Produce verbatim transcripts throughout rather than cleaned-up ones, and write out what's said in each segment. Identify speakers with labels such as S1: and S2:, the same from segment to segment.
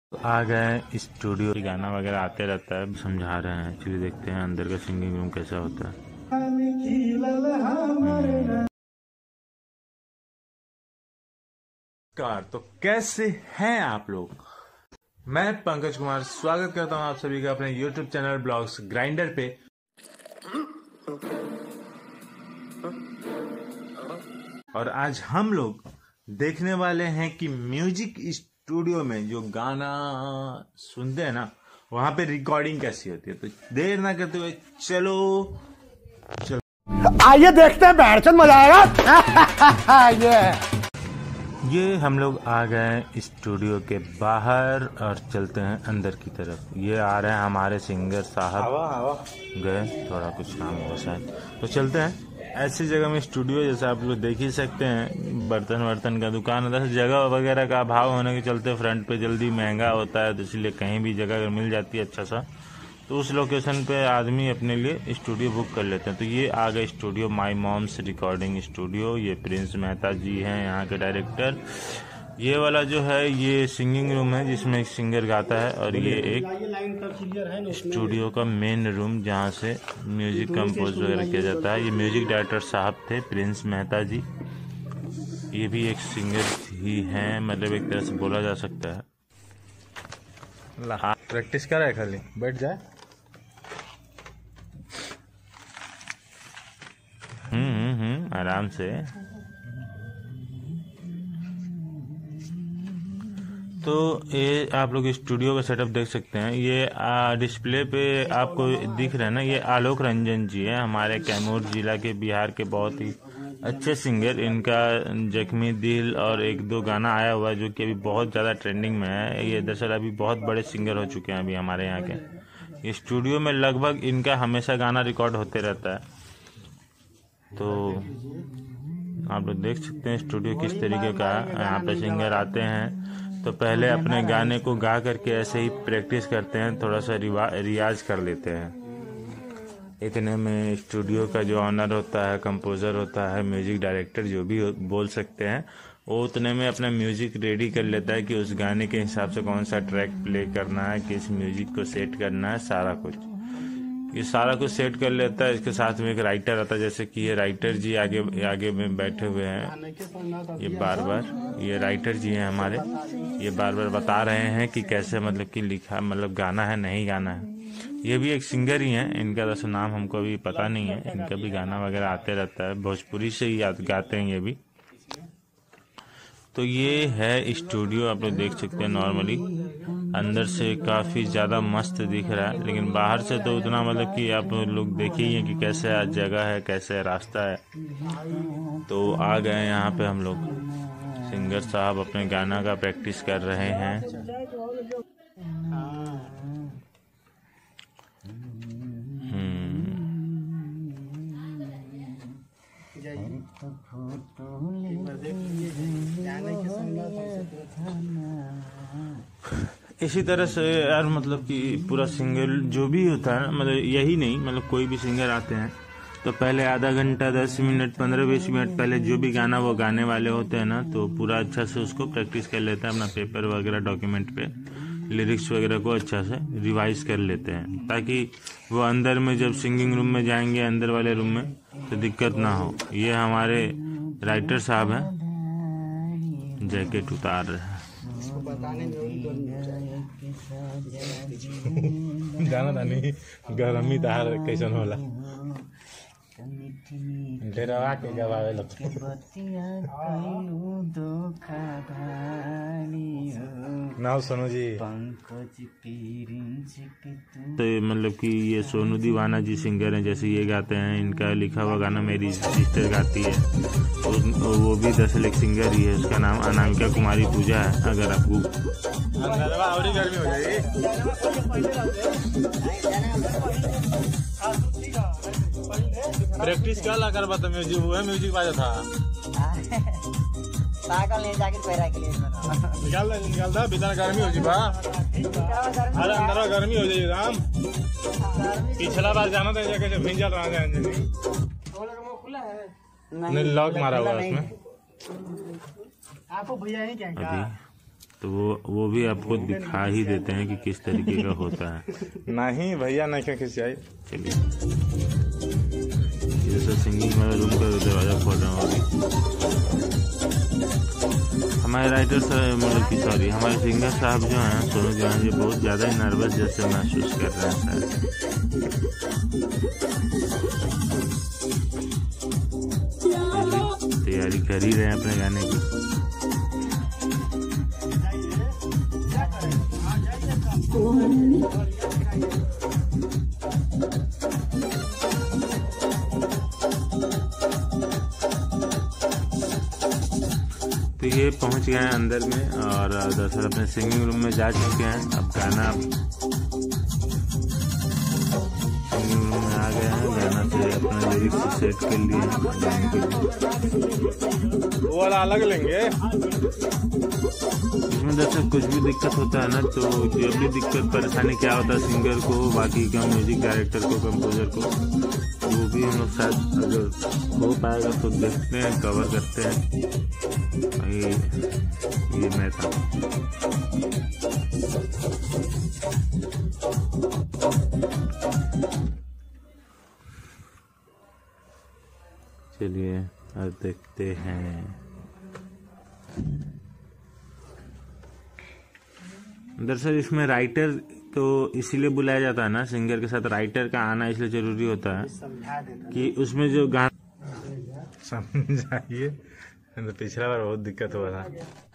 S1: आ गए स्टूडियो। गाना वगैरह आते रहता है, समझा रहे हैं। चलिए देखते हैं अंदर का सिंगिंग रूम कैसा होता है। कार तो कैसे हैं आप लोग? मैं पंकज कुमार स्वागत करता हूं आप सभी का अपने यूट्यूब चैनल ब्लॉग्स ग्राइंडर पे। और आज हम लोग देखने वाले हैं कि म्यूजिक स्टूडियो में जो गाना सुनते हैं ना, वहां पे रिकॉर्डिंग कैसी होती है। तो देर ना करते हुए चलो चलो
S2: आइए देखते हैं, बैठचंद मजा आएगा। ये
S1: ये हम लोग आ गए स्टूडियो के बाहर और चलते हैं अंदर की तरफ। ये आ रहे हैं हमारे सिंगर साहब, गए थोड़ा कुछ काम हो शायद, तो चलते हैं। ऐसी जगह में स्टूडियो जैसे आप लोग देख ही सकते हैं, बर्तन वर्तन का दुकान होता है। जगह वगैरह का अभाव होने के चलते फ्रंट पे जल्दी महंगा होता है, तो इसलिए कहीं भी जगह अगर मिल जाती है अच्छा सा, तो उस लोकेशन पे आदमी अपने लिए स्टूडियो बुक कर लेते हैं। तो ये आ गए studio my mom's recording studio. ये प्रिंस मेहता जी हैं यहाँ के डायरेक्टर। ये वाला जो है ये सिंगिंग रूम है जिसमें एक सिंगर गाता है, और ये एक स्टूडियो का मेन रूम जहाँ से म्यूजिक कंपोज वगैरह किया जाता है। ये म्यूजिक डायरेक्टर साहब थे प्रिंस मेहता जी। ये भी एक सिंगर ही हैं, मतलब एक तरह से बोला जा सकता है। प्रैक्टिस कर रहा है, खाली बैठ जाए। हम्म हम्म आराम से। तो ये आप लोग स्टूडियो का सेटअप देख सकते हैं। ये आ, डिस्प्ले पे आपको दिख रहा है ना, ये आलोक रंजन जी है, हमारे कैमूर जिला के बिहार के बहुत ही अच्छे सिंगर। इनका जख्मी दिल और एक दो गाना आया हुआ है जो कि अभी बहुत ज़्यादा ट्रेंडिंग में है। ये दरअसल अभी बहुत बड़े सिंगर हो चुके हैं अभी हमारे यहाँ के। ये स्टूडियो में लगभग इनका हमेशा गाना रिकॉर्ड होते रहता है। तो आप लोग देख सकते हैं स्टूडियो किस तरीके का है। यहाँ पे सिंगर आते हैं तो पहले अपने गाने को गा करके ऐसे ही प्रैक्टिस करते हैं, थोड़ा सा रियाज कर लेते हैं। इतने में स्टूडियो का जो ऑनर होता है, कंपोजर होता है, म्यूजिक डायरेक्टर जो भी बोल सकते हैं, वो उतने में अपना म्यूजिक रेडी कर लेता है कि उस गाने के हिसाब से कौन सा ट्रैक प्ले करना है, किस म्यूजिक को सेट करना है, सारा कुछ ये सारा कुछ सेट कर लेता है। इसके साथ में एक राइटर आता है, जैसे कि ये राइटर जी आगे आगे में बैठे हुए हैं। ये बार बार ये राइटर जी हैं हमारे, ये बार बार बता रहे हैं कि कैसे मतलब कि लिखा मतलब गाना है नहीं गाना है। ये भी एक सिंगर ही हैं, इनका वैसे नाम हमको अभी पता नहीं है। इनका भी गाना वगैरह आते रहता है, भोजपुरी से ही गाते हैं ये भी। तो ये है स्टूडियो, आप लोग देख सकते हैं। नॉर्मली अंदर से काफ़ी ज़्यादा मस्त दिख रहा है, लेकिन बाहर से तो उतना मतलब कि आप लोग देखे ही हैं कि कैसे आज जगह है, कैसे रास्ता है। तो आ गए यहाँ पे हम लोग। सिंगर साहब अपने गाना का प्रैक्टिस कर रहे हैं। इसी तरह से यार मतलब कि पूरा सिंगर जो भी होता है, मतलब यही नहीं, मतलब कोई भी सिंगर आते हैं तो पहले आधा घंटा दस मिनट पंद्रह बीस मिनट पहले जो भी गाना वो गाने वाले होते हैं ना, तो पूरा अच्छा से उसको प्रैक्टिस कर लेते हैं। अपना पेपर वगैरह डॉक्यूमेंट पे लिरिक्स वगैरह को अच्छा से रिवाइज कर लेते हैं, ताकि वो अंदर में जब सिंगिंग रूम में जाएंगे, अंदर वाले रूम में, तो दिक्कत ना हो। ये हमारे राइटर साहब हैं, जैकेट उतार रहे हैं। जाना था नहीं गर्मी तार कैसन होला डेरावा के गवावे लगता। नाउ सोनू जी तो मतलब कि ये सोनू दीवाना जी सिंगर हैं, जैसे ये गाते हैं। इनका लिखा हुआ गाना मेरी सिस्टर गाती है, तो वो भी दरअसल एक सिंगर ही है। उसका नाम अनामिका कुमारी पूजा है। अगर आपको गर्मी हो जाएगी प्रैक्टिस कर ला कर बता। म्यूजिक हुआ म्यूजिक बाजा था पागल नहीं जाके पैरा के लिए निकाल दे निकाल दे भीतर गर्मी हो जी बा। अरे अंदर गर्मी हो जाएगी राम। पिछला बार जाना था जगह से भिंजा रहा है नहीं, लॉक मारा हुआ उसमें। आपको भैया ही क्या तो वो वो भी आपको दिखा ही देते हैं कि किस तरीके का होता है।
S3: नहीं भैया नहीं क्या खिंचाई।
S1: चलिए जैसे सिंगिंग वाला रूम का दरवाजा खोल रहा हूँ अभी। हमारे राइटर साहब मतलब कि सॉरी हमारे सिंगर साहब जो हैं सोनू दीवाना जी बहुत ज़्यादा ही नर्वस जैसे महसूस कर रहे हैं शायद। तैयारी कर ही रहे हैं अपने गाने की। तो ये पहुंच गए हैं अंदर में और दरअसल अपने सिंगिंग रूम में जा चुके हैं। अब गाना सिंगिंग रूम में आ गए हैं, गाना से अपना लिरिक्स सेट कर लिए गाने के लिए।
S3: वो वाला अलग लेंगे।
S1: इसमें दरअसल कुछ भी दिक्कत होता है ना तो जब भी दिक्कत परेशानी क्या होता है सिंगर को, बाकी का म्यूजिक डायरेक्टर को, कंपोजर को, वो भी हम लोग शायद अगर हो पाएगा तो देखते हैं, कवर करते हैं। ये ये मैं था। चलिए अब देखते हैं। दरअसल इसमें राइटर तो इसीलिए बुलाया जाता है ना, सिंगर के साथ राइटर का आना इसलिए जरूरी होता है कि उसमें जो गाना
S3: समझाइए। तो पिछला बार बहुत दिक्कत हुआ था।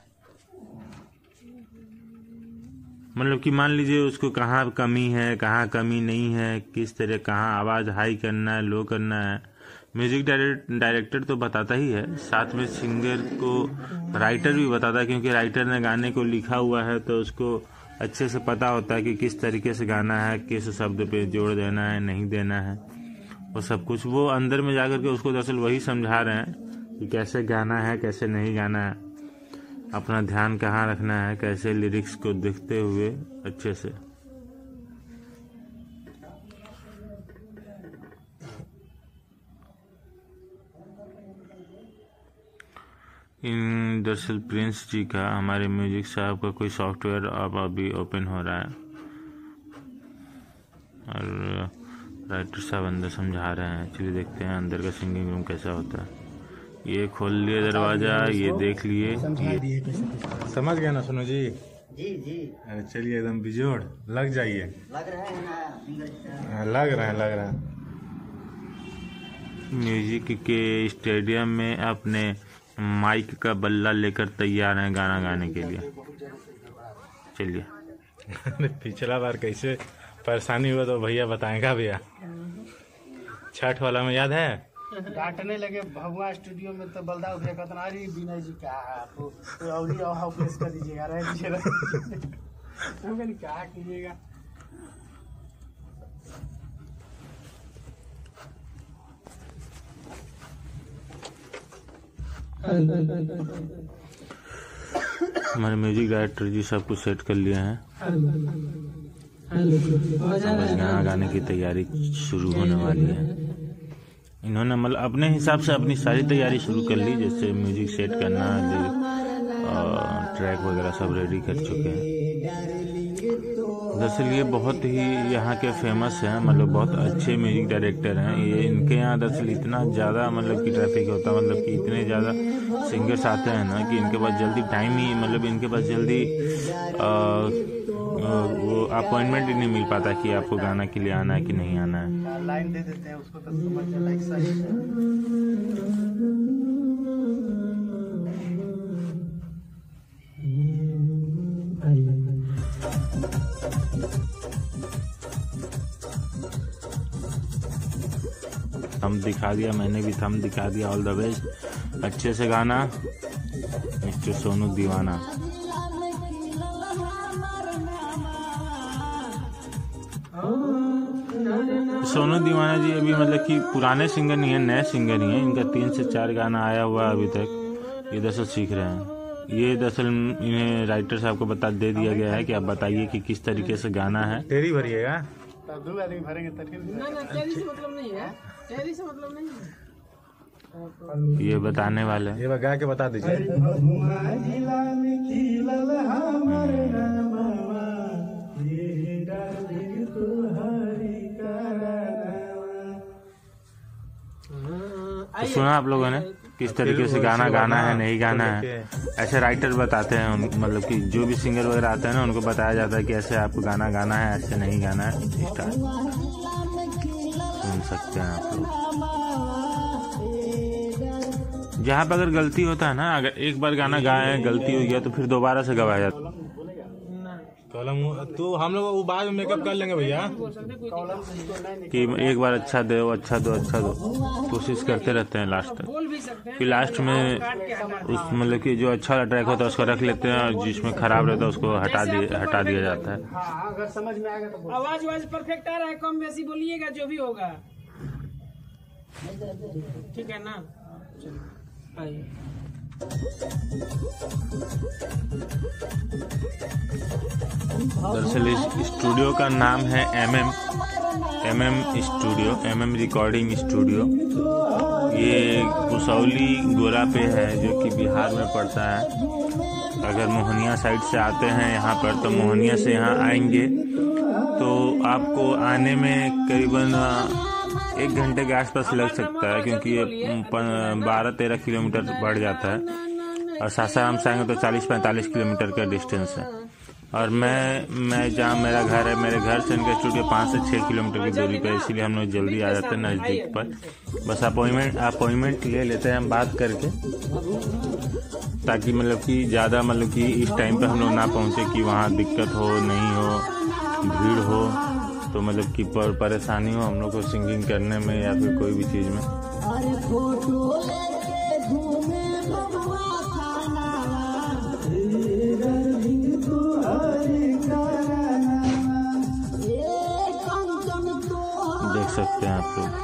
S1: मतलब कि मान लीजिए उसको कहाँ कमी है, कहाँ कमी नहीं है, किस तरह कहाँ आवाज़ हाई करना है, लो करना है। म्यूजिक डायरेक्टर तो बताता ही है, साथ में सिंगर को राइटर भी बताता है, क्योंकि राइटर ने गाने को लिखा हुआ है तो उसको अच्छे से पता होता है कि किस तरीके से गाना है, किस शब्द पे जोड़ देना है, नहीं देना है, वो सब कुछ वो अंदर में जाकर के उसको दरअसल वही समझा रहे हैं कि कैसे गाना है, कैसे नहीं गाना है, अपना ध्यान कहाँ रखना है, कैसे लिरिक्स को देखते हुए अच्छे से। इन दरअसल प्रिंस जी का, हमारे म्यूजिक साहब का कोई सॉफ्टवेयर अब अभी ओपन हो रहा है और राइटर साहब अंदर समझा रहे हैं। चलिए देखते हैं अंदर का सिंगिंग रूम कैसा होता है। ये खोल लिए दरवाजा, ये देख लिए, ये
S3: समझ गए ना सोनू जी?
S4: जी जी।
S3: अरे चलिए एकदम बिजोड़ लग जाइए।
S4: लग रहा है ना?
S3: लग रहा है लग रहा है।
S1: म्यूजिक के स्टेडियम में अपने माइक का बल्ला लेकर तैयार हैं गाना गाने के लिए। चलिए
S3: पिछला बार कैसे परेशानी हुआ तो भैया बताएगा भैया। छठ वाला में याद है?
S2: डांटने लगे भगवा स्टूडियो में तो बलदाऊ भैया कहते अरे विनय जी क्या है आपको तो अवधि और प्रेस कर दीजिएगा, रह दीजिएगा क्या कीजिएगा।
S1: हमारे म्यूजिक डायरेक्टर जी सब कुछ सेट कर लिए हैं। बस गाना गाने की तैयारी शुरू होने वाली है। इन्होंने मतलब अपने हिसाब से अपनी सारी तैयारी शुरू कर ली, जैसे म्यूजिक सेट करना, ट्रैक वगैरह सब रेडी कर चुके हैं। दरअसल ये बहुत ही यहाँ के फेमस हैं, मतलब बहुत अच्छे म्यूजिक डायरेक्टर हैं ये। इनके यहाँ दरअसल इतना ज़्यादा मतलब कि ट्रैफिक होता है, मतलब कि इतने ज़्यादा सिंगर्स आते हैं ना कि इनके पास जल्दी टाइम ही मतलब इनके पास जल्दी आ, वो अपॉइंटमेंट ही नहीं मिल पाता कि आपको गाना के लिए आना है कि नहीं आना है।
S2: लाइन दे देते हैं उसको तो समझ जाए लाइक सही
S1: थम दिखा दिया, मैंने भी थम दिखा दिया। ऑल द बेस्ट, अच्छे से गाना मिस्टर सोनू दीवाना। सोनू दीवाना जी अभी मतलब कि पुराने सिंगर नहीं है, नए सिंगर ही हैं। इनका तीन से चार गाना आया हुआ अभी तक, ये दरअसल सीख रहे हैं। ये दरअसल इन्हें राइटर साहब को बता दे दिया गया है कि आप बताइए कि किस तरीके से गाना है।
S3: तेरी भरिएगा
S2: दो आदमी भरेंगे तो फिर
S4: ना ना तेरी से मतलब नहीं है, तेरी से मतलब नहीं है।
S1: ये बताने वाले हैं।
S3: ये बात गा के बता दीजिए।
S1: तो सुना आप लोगों ने किस तरीके से गाना गाना है, नहीं गाना है। ऐसे राइटर बताते हैं, मतलब कि जो भी सिंगर वगैरह आते हैं ना, उनको बताया जाता है कि ऐसे आपको गाना गाना है, ऐसे नहीं गाना है। स्टार्ट सुन सकते हैं आप लोग। जहाँ पर अगर गलती होता है ना, अगर एक बार गाना गाए गलती हो गया तो फिर दोबारा से गवाया जाता है।
S3: कॉलम तो हम लोग वो बाद में मेकअप कर लेंगे भैया,
S1: कि एक बार अच्छा दो अच्छा दो अच्छा दो कोशिश करते रहते हैं लास्ट तक। फिर लास्ट में उस मतलब कि जो अच्छा ट्रैक होता है उसको रख लेते हैं, और जिसमें खराब रहता है उसको हटा दिया हटा दिया जाता है।
S2: अगर समझ में आएगा तो
S5: आवाज आवाज परफेक्ट आ रहा है, कम बेसी बोलिएगा जो भी होगा, ठीक है ना। आइए
S1: दरअसल इस स्टूडियो का नाम है M M M M studio, M M recording studio. ये कुसौली गोला पे है, जो कि बिहार में पड़ता है। अगर मोहनिया साइड से आते हैं यहाँ पर, तो मोहनिया से यहाँ आएंगे तो आपको आने में करीबन एक घंटे के आसपास लग सकता है, क्योंकि ये बारह तेरह किलोमीटर बढ़ जाता है। और सासाराम से आएंगे तो चालीस पैंतालीस किलोमीटर का डिस्टेंस है। और मैं मैं जहाँ मेरा घर है, मेरे घर से इनका स्टूडियो पाँच से छः किलोमीटर की दूरी पर, इसीलिए हम लोग जल्दी आ जाते हैं नज़दीक पर। बस अपॉइंटमेंट अपॉइंटमेंट ले लेते हैं हम बात करके, ताकि मतलब कि ज़्यादा मतलब कि इस टाइम पे हम लोग ना पहुँचे कि वहाँ दिक्कत हो, नहीं हो, भीड़ हो, तो मतलब कि पर परेशानी हो हम लोग को सिंगिंग करने में या फिर कोई भी चीज़ में। देख सकते हैं आप लोग।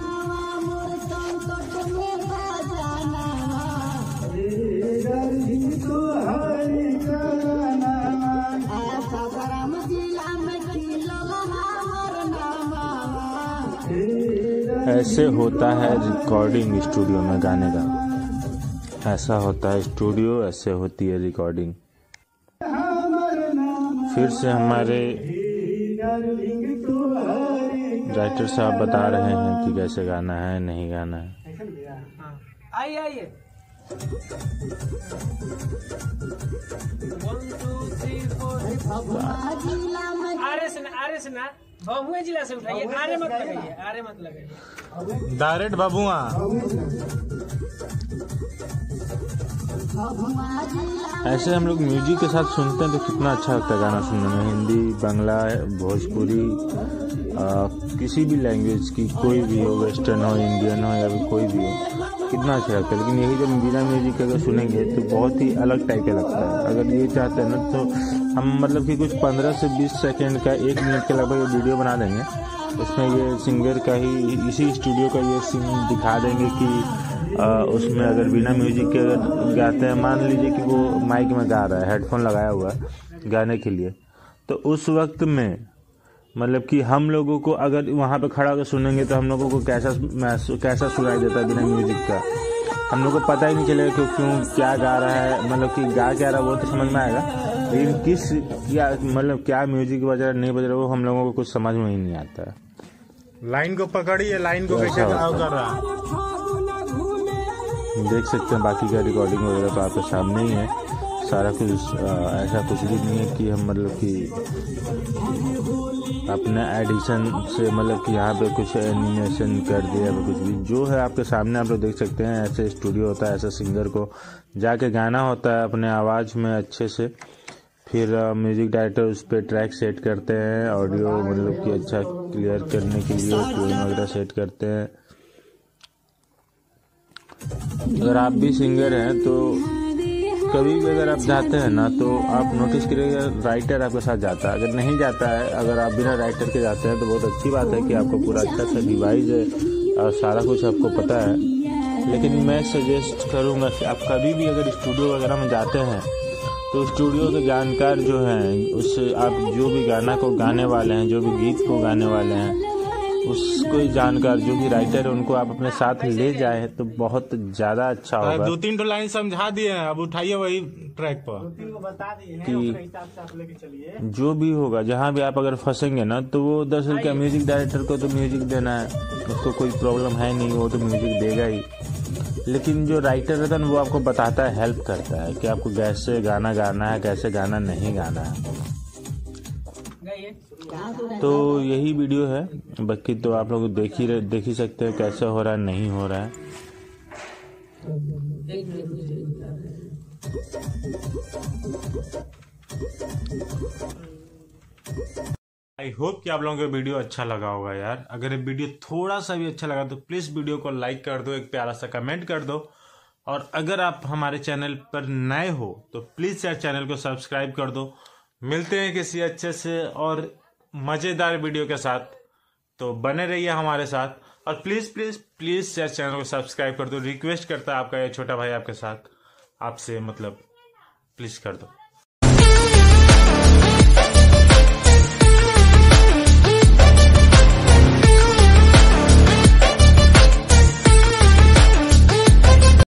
S1: ऐसे होता है रिकॉर्डिंग स्टूडियो में गाने का, ऐसा होता है स्टूडियो, ऐसे होती है रिकॉर्डिंग। फिर से हमारे राइटर साहब बता रहे हैं कि कैसे गाना है, नहीं गाना है।
S5: आइए आइए आरे से ना आरे से ना भभुआ जिला से उठाइए, आरे मत लगाइए, आरे मत लगाइए,
S3: डायरेक्ट भभुआ।
S1: ऐसे हम लोग म्यूजिक के साथ सुनते हैं तो कितना अच्छा लगता है गाना सुनने में। हिंदी, बांग्ला, भोजपुरी, आ, किसी भी लैंग्वेज की, कोई भी हो, वेस्टर्न हो, इंडियन हो या फिर कोई भी हो, कितना अच्छा लगता है। लेकिन यही जब बिना म्यूजिक अगर सुनेंगे तो बहुत ही अलग टाइप का लगता है। अगर ये चाहते हैं ना तो हम मतलब कि कुछ पंद्रह से बीस सेकेंड का, एक मिनट के लगभग ये वीडियो बना देंगे। उसमें ये सिंगर का ही, इसी स्टूडियो का ये सीन दिखा देंगे कि आ, उसमें अगर बिना म्यूजिक के अगर गाते हैं, मान लीजिए कि वो माइक में गा रहा है, हेडफोन लगाया हुआ है गाने के लिए, तो उस वक्त में मतलब कि हम लोगों को अगर वहाँ पे खड़ा होकर सुनेंगे तो हम लोगों को कैसा कैसा सुनाई देता है बिना म्यूजिक का। हम लोग को पता ही नहीं चलेगा कि क्यों क्या गा रहा है, मतलब कि गा क्या रहा है वो तो समझ में आएगा, लेकिन किस क्या मतलब क्या म्यूजिक बज रहा है, नहीं बज रहा, वो हम लोगों को कुछ समझ में ही नहीं आता है।
S3: लाइन को पकड़िए, लाइन को कैसे कर रहा है
S1: देख सकते हैं। बाकी का रिकॉर्डिंग वगैरह तो आपके सामने ही है सारा कुछ। ऐसा कुछ भी नहीं है कि हम मतलब कि अपने एडिशन से मतलब कि यहाँ पे कुछ एनिमेशन कर दिया या कुछ भी, जो है आपके सामने आप लोग देख सकते हैं। ऐसे स्टूडियो होता है, ऐसे सिंगर को जाके गाना होता है अपने आवाज़ में अच्छे से। फिर म्यूजिक डायरेक्टर उस पर ट्रैक सेट करते हैं, ऑडियो मतलब कि अच्छा क्लियर करने के लिए ट्यून वगैरह सेट करते हैं। अगर आप भी सिंगर हैं तो कभी भी अगर आप जाते हैं ना तो आप नोटिस करिएगा राइटर आपके साथ जाता है। अगर नहीं जाता है, अगर आप बिना राइटर के जाते हैं तो बहुत अच्छी बात है कि आपको पूरा अच्छा सा डिवाइस है और सारा कुछ आपको पता है। लेकिन मैं सजेस्ट करूंगा कि आप कभी भी अगर स्टूडियो वगैरह में जाते हैं तो स्टूडियो के जानकार जो हैं, उससे आप जो भी गाना को गाने वाले हैं, जो भी गीत को गाने वाले हैं, उसको जानकार जो कि राइटर है उनको आप अपने साथ ले जाए तो बहुत ज़्यादा अच्छा होगा।
S3: दो तीन तो लाइन समझा दिए हैं, अब उठाइए वही ट्रैक पर।
S2: तीन को बता दिए हैं,
S1: कि-
S2: उसके हिसाब से आप लेके चलिए।
S1: जो भी होगा जहाँ भी आप अगर फंसेंगे ना तो वो दरअसल क्या म्यूजिक डायरेक्टर को तो म्यूजिक देना है, उसको कोई प्रॉब्लम है नहीं, वो तो म्यूजिक देगा ही। लेकिन जो राइटर रहता है ना वो आपको बताता है, हेल्प करता है कि आपको कैसे गाना गाना है, कैसे गाना नहीं गाना है। तो यही वीडियो है, बाकी तो आप लोग देख ही देख ही सकते हैं कैसे हो रहा है नहीं हो रहा है।
S3: आई होप कि आप लोगों को वीडियो अच्छा लगा होगा यार। अगर ये वीडियो थोड़ा सा भी अच्छा लगा तो प्लीज़ वीडियो को लाइक कर दो, एक प्यारा सा कमेंट कर दो, और अगर आप हमारे चैनल पर नए हो तो प्लीज़ यार चैनल को सब्सक्राइब कर दो। मिलते हैं किसी अच्छे से और मज़ेदार वीडियो के साथ, तो बने रहिए हमारे साथ। और प्लीज़ प्लीज़ प्लीज़ यार चैनल को सब्सक्राइब कर दो, रिक्वेस्ट करता है आपका ये छोटा भाई आपके साथ, आपसे मतलब प्लीज़ कर दो।